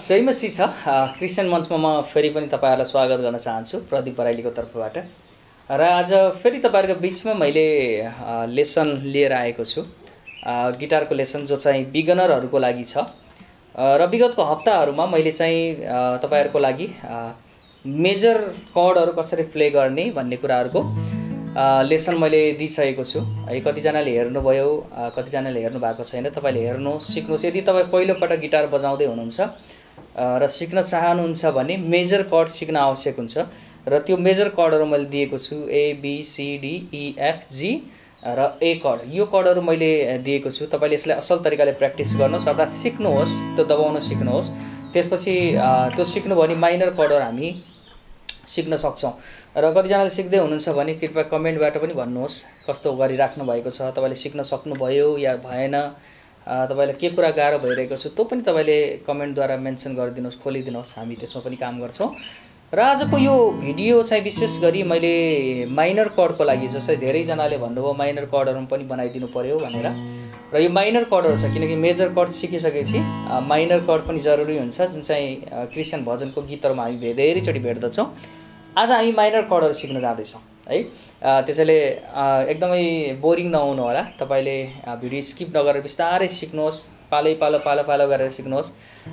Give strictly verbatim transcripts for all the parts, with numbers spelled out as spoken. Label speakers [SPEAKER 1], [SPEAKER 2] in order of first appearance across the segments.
[SPEAKER 1] जयमसी छ क्रिस्चियन मञ्चमा म फेरि पनि तपाईहरुलाई स्वागत गर्न चाहन्छु प्रदीप बराइलीको तर्फबाट। र आज फेरि तपाईहरुको बीचमा मैले लेसन लिएर आएको छु, गिटारको लेसन जो चाहिँ बिगनरहरुको लागि छ। र विगतको हप्ताहरुमा मैले चाहिँ तपाईहरुको लागि मेजर कर्डहरु कसरी प्ले गर्ने भन्ने कुराहरुको लेसन मैले दिइसकेको छु है। कतिजनाले हेर्नुभयो, कतिजनाले हेर्नु भएको छैन। तपाईले हेर्नुहोस्, सिक्नुहोस्। यदि तपाई पहिलो पटक गिटार बजाउँदै हुनुहुन्छ र सिक्न चाहनुहुन्छ भने मेजर कर्ड सिक्न आवश्यक हुन्छ। र त्यो मेजर कर्डहरु मैले दिएको छु, A B C D E F G र ए कर्ड। यो कर्डहरु मैले दिएको छु। तपाईले यसलाई असल तरिकाले प्र्याक्टिस गर्नुहोस्, अर्थात सिक्नुहोस्, त्यो दबाउन सिक्नुहोस्। त्यसपछि त्यो सिक्नु भने माइनर कर्डहरु हामी सिक्न सक्छौं। र कतिजनाले सिक्दै हुनुहुन्छ भने कृपया कमेन्टबाट पनि भन्नुहोस् कस्तो गरिराख्नु भएको छ, तपाईले सिक्न सक्नुभयो या भएन, तपाईलाई के कुरा गाह्रो भइरहेको छ त्यो पनि तपाईले कमेन्टद्वारा मेन्सन गरिदिनुहोस्, खोलिदिनुहोस्। हामी त्यसमा पनि काम गर्छौं। र आजको यो भिडियो चाहिँ विशेष गरी मैले माइनर कर्डको लागि, जस्तै धेरै जनाले भन्नुभयो माइनर कर्डहरु पनि बनाइदिनु पर्यो भनेर। र यो माइनर कर्डहरु छ किनकि मेजर कर्ड सिकिसकेपछि माइनर कर्ड पनि जरुरी हुन्छ, जुन चाहिँ क्रिस्चियन भजनको गीतहरुमा हामी धेरैचोटी भेट्दछौं। आज हामी माइनर कर्डहरु सिक्न जाँदै छौं है। त्यसैले एकदमै बोरिङ नहुनु होला। तपाईले भिडियो स्किप नगरेर बिस्तारै सिक्नुहोस्, पालै पालो पालो पालो गरेर सिक्नुहोस्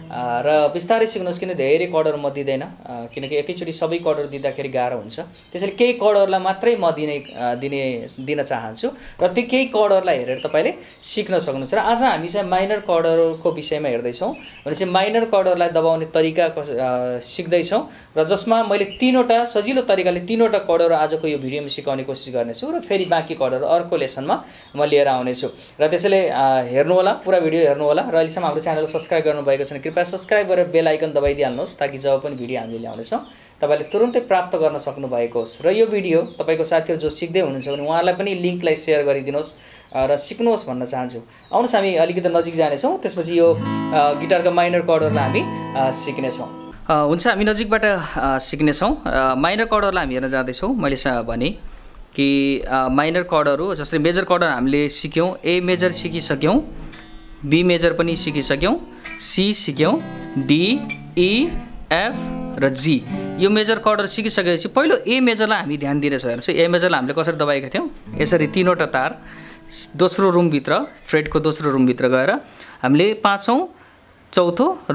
[SPEAKER 1] र बिस्तारै सिक्नुहोस्। किन धेरै कर्डहरु म दिदैन, किनकि एकैचोटी सबै कर्डहरु दिँदाखेरि गाह्रो हुन्छ। त्यसैले केही कर्डहरुलाई मात्रै म दिने दिने दिन चाहन्छु र ती केही कर्डहरुलाई हेरेर तपाईले सिक्न सक्नुहुन्छ। र आज हामी चाहिँ माइनर कर्डहरुको विषयमा हेर्दै छौं। भनेपछि माइनर कर्डहरुलाई दबाउने तरिका सिक्दै छौं र जसमा मैले तीनवटा सजिलो तरिकाले तीनवटा कर्डहरु आजको यो भिडियोमा सिकाउने कोसिस गर्नेछु र फेरि बाँकी कर्डहरु अर्को लेसनमा म लिएर आउने छु। र त्यसैले हेर्नु होला, पुरा भिडियो हेर्नु होला। र अहिलेसम्म हाम्रो च्यानल सब्स्क्राइब गर्नु भएको छैन कृपया सब्स्क्राइब गरेर बेल आइकन दबाइदिहाल्नुहोस्, ताकि जब पनि भिडियो हामीले ल्याउनेछौं तपाईले तुरुन्तै प्राप्त गर्न सक्नु भएको होस्। र यो भिडियो तपाईको साथीहरु जो सिक्दै हुनुहुन्छ भने उहाँलाई पनि लिंकलाई शेयर गरिदिनुहोस् र सिक्नुहोस् भन्न चाहन्छु। आउनुहोस् हामी अलिकति नजिक जानेछौं, त्यसपछि यो गिटारको माइनर कर्डहरुलाई हामी सिक्नेछौं। हुन्छ, हामी नजिकबाट सिक्नेछौं। माइनर कर्डहरुलाई हामी हेर्न जाँदै छौं। मैले भने कि माइनर कर्डहरु जस्तै मेजर कर्डहरु हामीले सिक्यौं, ए मेजर सिकिसक्यौं, बी मेजर पनि सिकिसक्यौं, सी सिक्यौं, डी ई एफ र जी। यो मेजर कर्डहरु सिकिसकेपछि पहिलो ए मेजरलाई हामी ध्यान दिनेछौं। हेर्नुस्, ए मेजरलाई हामीले कसरी दबाएका थियौं, यसरी तीनवटा तार दोस्रो रुम भित्र, फ्रेटको दोस्रो रुम भित्र गएर हामीले पाँचौं, चौथो र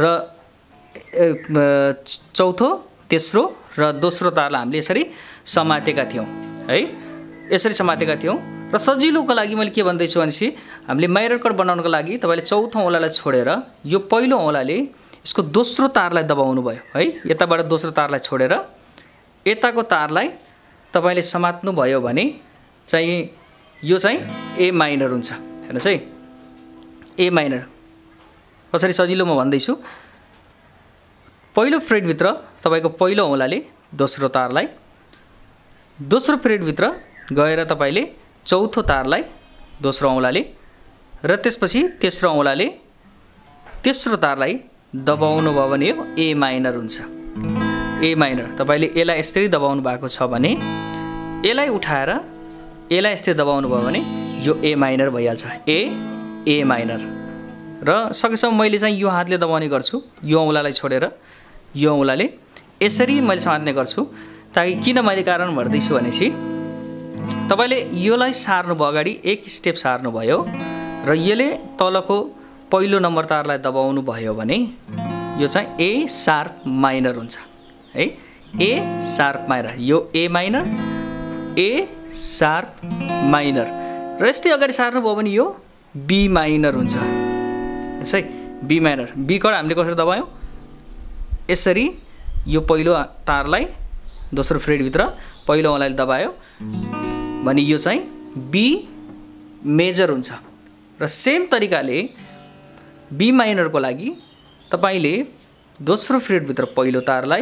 [SPEAKER 1] चौथो, तेस्रो र दोस्रो तारलाई हामीले यसरी समातेका थियौं है। यसरी समातेका थियौं। र सजिलोको लागि मैले के भन्दै छु भनेपछि हामीले माइनर कर्ड बनाउनको लागि तपाईले चौथो औँलालाई छोडेर यो पहिलो औँलाले यसको दोस्रो तारलाई दबाउनु भयो है। यताबाट दोस्रो तारलाई छोडेर यताको तारलाई तपाईले समात्नु भयो भने चाहिँ यो चाहिँ ए माइनर हुन्छ। हेर्नुस् है, ए माइनर कसरी सजिलो म भन्दै छु। पहिलो फ्रेट भित्र तपाईको पहिलो औँलाले दोस्रो तारलाई, दोस्रो फ्रेट भित्र गएर तपाईले चौथो तारलाई दोस्रो औँलाले र त्यसपछि तेस्रो औँलाले तेस्रो तारलाई दबाउनु भयो भने यो ए माइनर हुन्छ। ए माइनर तपाईले एलाई यसरी दबाउनु भएको छ भने एलाई उठाएर एलाई यसरी दबाउनु भयो भने यो ए माइनर भइहाल्छ। A A minor. र सकेसम्म मैले चाहिँ यो हातले दबाउने गर्छु, यो औँलालाई छोडेर यो औँलाले यसरी मैले समात्ने गर्छु। ताकि किन मैले कारण भन्दै छु भनेपछि तपाईले योलाई सार्नु भयो, अगाडि एक स्टेप सार्नु भयो र यसले तलको पहिलो नम्बर तारलाई दबाउनु भयो भने यो चाहिँ ए शार्प माइनर हुन्छ है। ए शार्प माइनर, यो A minor, A sharp minor. र यस्तै अगाडि सार्नु भयो भने यो बी माइनर हुन्छ। है, बी माइनर। बी कर्ड हामीले कसरी दबायौं, यसरी यो पहिलो तारलाई दोस्रो फ्रेट भित्र पहिलो औँलाले दबायो भने यो चाहिँ बी मेजर हुन्छ। र सेम तरिकाले बी माइनरको लागि तपाईले दोस्रो फ्रेट भित्र पहिलो तारलाई,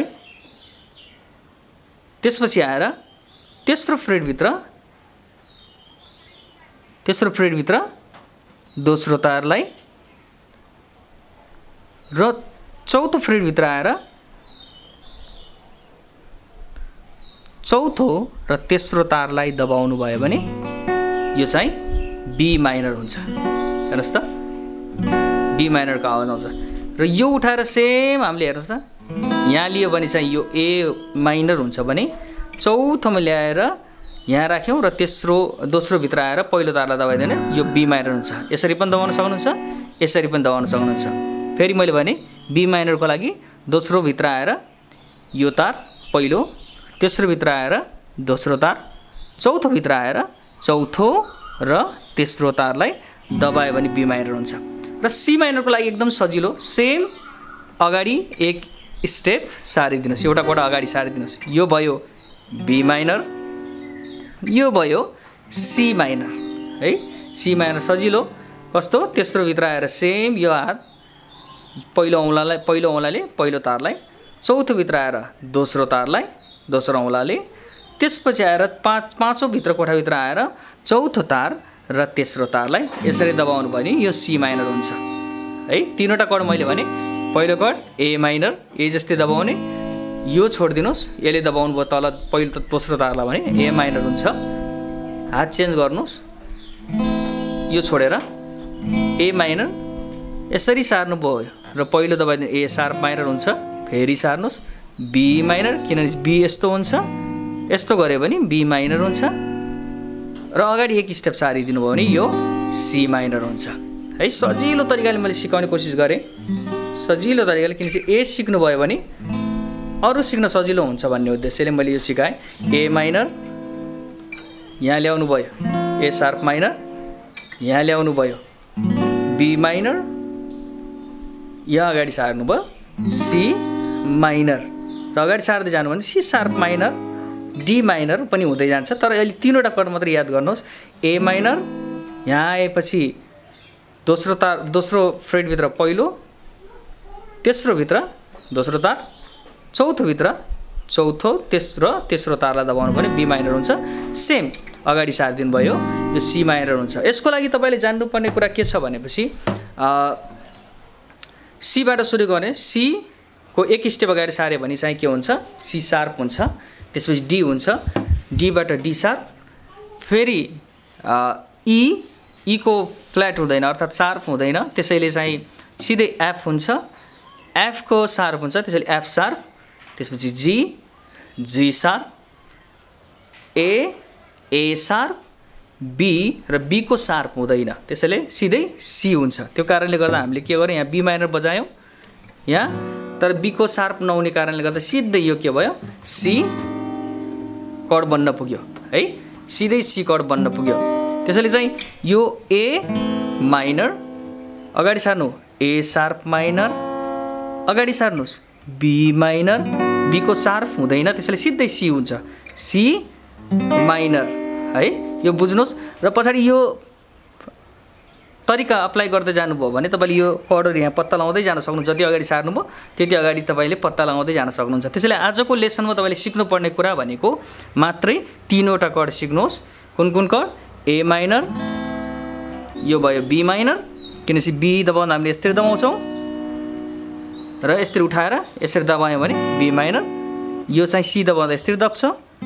[SPEAKER 1] त्यसपछि आएर तेस्रो फ्रेट भित्र तेस्रो फ्रेट भित्र दोस्रो तारलाई र चौथो फ्रेट भित्र आएर चौथो र तेस्रो तारलाई दबाउनु भयो भने यो चाहिँ बी माइनर हुन्छ। हेर्नुस् त, बी माइनरको आवाज आउँछ। र यो उठाएर सेम हामीले हेर्नुहोस् त यहाँ लियो भने चाहिँ यो ए माइनर हुन्छ भने चौथोमा ल्याएर यहाँ राख्यौँ र तेस्रो दोस्रो भित्र आएर पहिलो तारलाई दबाइदियो भने यो बी माइनर हुन्छ। यसरी पनि दबाउन सक्नुहुन्छ, यसरी पनि दबाउन सक्नुहुन्छ। फेरि मैले भने बी माइनरको लागि दोस्रो भित्र आएर यो तार पहिलो, तेस्रो भित्र आएर दोस्रो तार, चौथो भित्र आएर चौथो र तेस्रो तारलाई दबायो भने बी माइनर हुन्छ। र सी माइनरको लागि एकदम सजिलो, सेम अगाडि एक स्टेप सारिदिनुहोस्, एउटा कोडा अगाडि सारिदिनुहोस्। यो भयो बी माइनर, यो भयो सी माइनर है। सी माइनर सजिलो कस्तो, तेस्रो भित्र आएर सेम यो हात पहिलो औँलालाई पहिलो औँलाले पहिलो तारलाई, चौथो भित्र आएर दोस्रो तारलाई दोस्रो औँलाले, त्यसपछि आएर पाँच पाँचौँ भित्र कोठाभित्र आएर चौथो तार र तेस्रो तारलाई यसरी दबाउनु भयो भने यो सी माइनर हुन्छ है। तीनवटा कड मैले भने पहिलो कड ए माइनर, ए जस्तै दबाउने, यो छोडिदिनुहोस्, यसले दबाउनु भयो तल पहिलो त दोस्रो तारलाई भने ए माइनर हुन्छ। हात चेन्ज गर्नुहोस्, यो छोडेर ए माइनर यसरी सार्नु भयो र पहिलो दबाइदिनु ए सार्प माइनर हुन्छ। फेरि सार्नुहोस् बी माइनर, किनभने बी यस्तो हुन्छ, यस्तो गऱ्यो भने बी माइनर हुन्छ र अगाडि एक स्टेप सारिदिनु भयो भने यो सी माइनर हुन्छ है। सजिलो तरिकाले मैले सिकाउने कोसिस गरेँ, सजिलो तरिकाले, किनकि ए सिक्नुभयो भने अरू सिक्न सजिलो हुन्छ भन्ने उद्देश्यले मैले यो सिकाएँ। ए माइनर यहाँ ल्याउनु भयो, ए सार्प माइनर यहाँ ल्याउनु भयो, बी माइनर यहाँ अगाडि सार्नु भयो सी माइनर र अगाडि सार्दै जानु भने C sharp minor, D minor पनि हुँदै जान्छ। तर अहिले तीनवटा कड मात्र याद गर्नुहोस्, ए माइनर यहाँ आएपछि दोस्रो तार दोस्रो फ्रेटभित्र पहिलो, तेस्रो भित्र दोस्रो तार, चौथो भित्र चौथो तेस्रो तेस्रो तारलाई दबाउनु भने बी माइनर हुन्छ। सेम अगाडि सारिदिनु भयो यो सी माइनर हुन्छ। यसको लागि तपाईँले जान्नुपर्ने कुरा के छ भनेपछि सीबाट सुरु गर्ने, सी को एक स्टेप अगाडि सार्यो भने चाहिँ के हुन्छ, सी सार्प हुन्छ, त्यसपछि डी हुन्छ, डीबाट डी सार्प, फेरि ई ई को फ्ल्याट हुँदैन अर्थात् सार्प हुँदैन, त्यसैले चाहिँ सिधै एफ हुन्छ, एफ को सार्प हुन्छ, त्यसैले एफ सार्प, त्यसपछि G G sharp, A A sharp, B र बी को सार्प हुँदैन, त्यसैले सिधै सी हुन्छ। त्यो कारणले गर्दा हामीले के गर्यौँ, यहाँ बी माइनर बजायौँ यहाँ, तर बी को सार्प नहुने कारणले गर्दा सिधै यो के भयो, सी कड बन्न पुग्यो है, सिधै सी कड बन्न पुग्यो। त्यसैले चाहिँ यो ए माइनर अगाडि सार्नु ए सार्प माइनर, अगाडि सार्नुहोस् बी माइनर, बी को सार्प हुँदैन, त्यसैले सिधै सी हुन्छ, सी माइनर है। यो बुझ्नुहोस् र पछाडि यो तरिका अप्लाई गर्दै जानुभयो भने तपाईँले यो कडहरू यहाँ पत्ता लगाउँदै जान सक्नुहुन्छ। जति अगाडि सार्नुभयो त्यति अगाडि तपाईँले पत्ता लगाउँदै जान सक्नुहुन्छ। त्यसैले आजको लेसनमा तपाईँले सिक्नुपर्ने कुरा भनेको मात्रै तीनवटा कड सिक्नुहोस्। कुन कुन कड, ए माइनर, यो भयो बी माइनर, किनकि बी दबाउँदा हामीले यसरी दबाउँछौँ र यसरी उठाएर यसरी दबायौँ भने बी माइनर, यो चाहिँ सी दबाउँदा यसरी दब्छ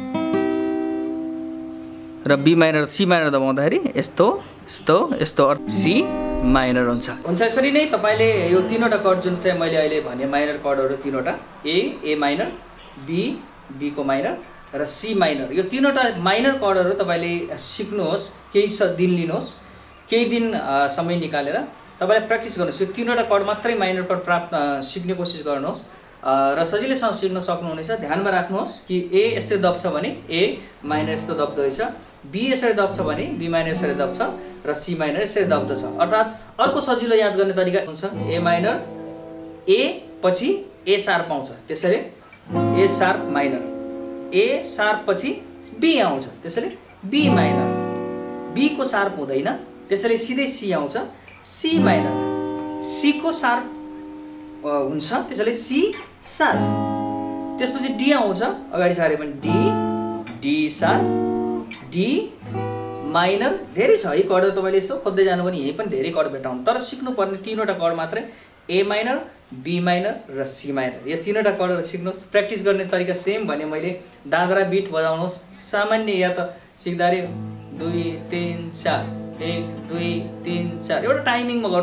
[SPEAKER 1] र बी माइनर सी माइनर दबाउँदाखेरि यस्तो यस्तो यस्तो अर्थ सी माइनर हुन्छ हुन्छ यसरी नै तपाईँले यो तीनवटा कड जुन चाहिँ मैले अहिले भने माइनर कडहरू तीनवटा, A A minor, B B को माइनर र सी माइनर, यो तीनवटा माइनर कडहरू तपाईँले सिक्नुहोस्। केही दिन लिनुहोस्, केही दिन समय निकालेर तपाईँले प्र्याक्टिस गर्नुहोस्। यो तीनवटा कड मात्रै माइनर कड प्राप्त सिक्ने कोसिस गर्नुहोस् र सजिलैसँग सिक्न सक्नुहुनेछ। ध्यानमा राख्नुहोस् कि ए यस्तो दब्छ भने ए माइनर यस्तो दब्दो रहेछ, बी यसरी दब्छ भने बी माइनर यसरी दब्छ र सी माइनर यसरी दब्दछ। अर्थात् अर्को सजिलो याद गर्ने तरिका हुन्छ, ए माइनर ए पछि ए सार्प आउँछ, त्यसैले A sharp minor, A sharp पछि बी आउँछ, त्यसैले बी माइनर, बी को सार्प हुँदैन, त्यसैले सिधै सी आउँछ, सी माइनर, सी को सार्प हुन्छ, त्यसैले सी सार्प, त्यसपछि डी आउँछ, अगाडि सार्यो भने D D sharp, D minor. धेरै छ है कडहरू, तपाईँले यसो खोज्दै जानु भने यही पनि धेरै कड भेटाउनु, तर सिक्नुपर्ने तीनवटा कड मात्रै, ए माइनर, बी माइनर र सी माइनर। यो तीनवटा कडहरू सिक्नुहोस्। प्र्याक्टिस गर्ने तरिका सेम भने मैले दादरा बिट बजाउनुहोस्। सामान्य या त सिक्दाखेरि दुई तिन चार, एक दुई तिन चार, एउटा टाइमिङमा गर्नुहोस्।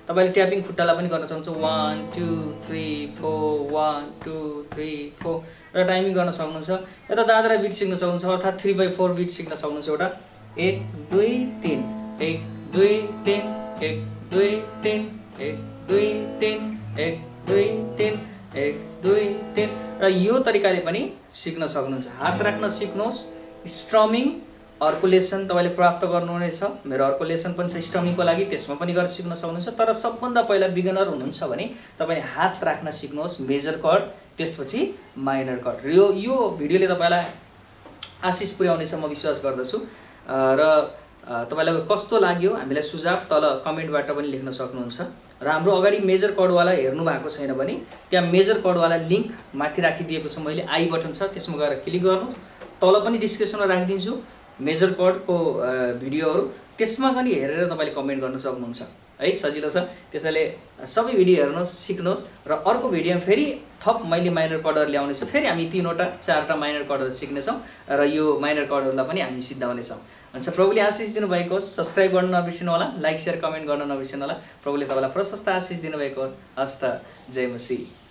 [SPEAKER 1] तपाईले ट्यापिङ खुट्टालाई पनि गर्न सक्नुहुन्छ one two three four one two three four र टाइमिङ गर्न सक्नुहुन्छ। यता दादरा बिट सिक्न सक्नुहुन्छ अर्थात् three by four बिट सिक्न सक्नुहुन्छ। एउटा एक दुई तीन एक दुई तीन एक दुई तीन एक दुई तीन एक दुई तीन एक दुई तीन र यो तरिकाले पनि सिक्न सक्नुहुन्छ। हात राख्न सिक्नुहोस्। स्ट्रमिङ अर्को लेसन तपाईले प्राप्त गर्नुहुनेछ। मेरो अर्को लेसन पनि छ स्ट्रमिङको लागि, त्यसमा पनि गरेर सिक्न सक्नुहुन्छ। तर सबभन्दा पहिला बिगिनर हुनुहुन्छ भने तपाईले हात राख्न सिक्नुहोस्, मेजर कर्ड त्यसपछि माइनर कर्ड। यो यो भिडियोले तपाईलाई आशिष पुर्याउनेछ म विश्वास गर्दछु। र तपाईलाई कस्तो लाग्यो हामीलाई सुझाव तल कमेन्टबाट पनि लेख्न सक्नुहुन्छ। र हाम्रो अगाडि मेजर कर्डवाला हेर्नु भएको छैन भने त्यहाँ मेजर कर्डवाला लिंक माथि राखिदिएको छ मैले, आई बटन छ त्यसमा गएर क्लिक गर्नुहोस्। तल पनि डिस्क्रिप्सनमा राखिदिन्छु मेजर कर्डको भिडियोहरू, त्यसमा पनि हेरेर तपाईले कमेन्ट गर्न सक्नुहुन्छ है। सजिलो छ। त्यसैले सबै भिडियो हेर्नुहोस्, सिक्नुहोस् र अर्को भिडियोमा फेरि थप मैले माइनर कर्डहरू ल्याउने छु। फेरि हामी तीनवटा चारवटा माइनर कर्डहरू सिक्नेछौँ र यो माइनर कर्डहरूलाई पनि हामी सिद्धाउनेछौँ। हुन्छ, प्रभुले आशिष दिनुभएको होस्। सब्सक्राइब गर्न नबिर्सिनु होला, लाइक सेयर कमेन्ट गर्न नबिर्सिनु होला। प्रभुले तपाईँलाई प्रशस्त आशिष दिनुभएको होस्। हस्त, जय मसीह।